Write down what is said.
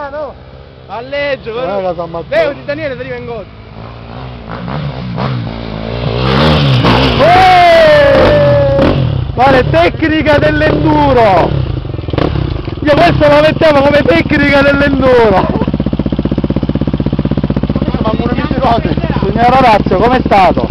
no? Palleggio, Levati Daniele, ti vengo. Quale tecnica dell'enduro! Io questo lo mettevo come tecnica dell'enduro! Signor Orazio, com'è stato?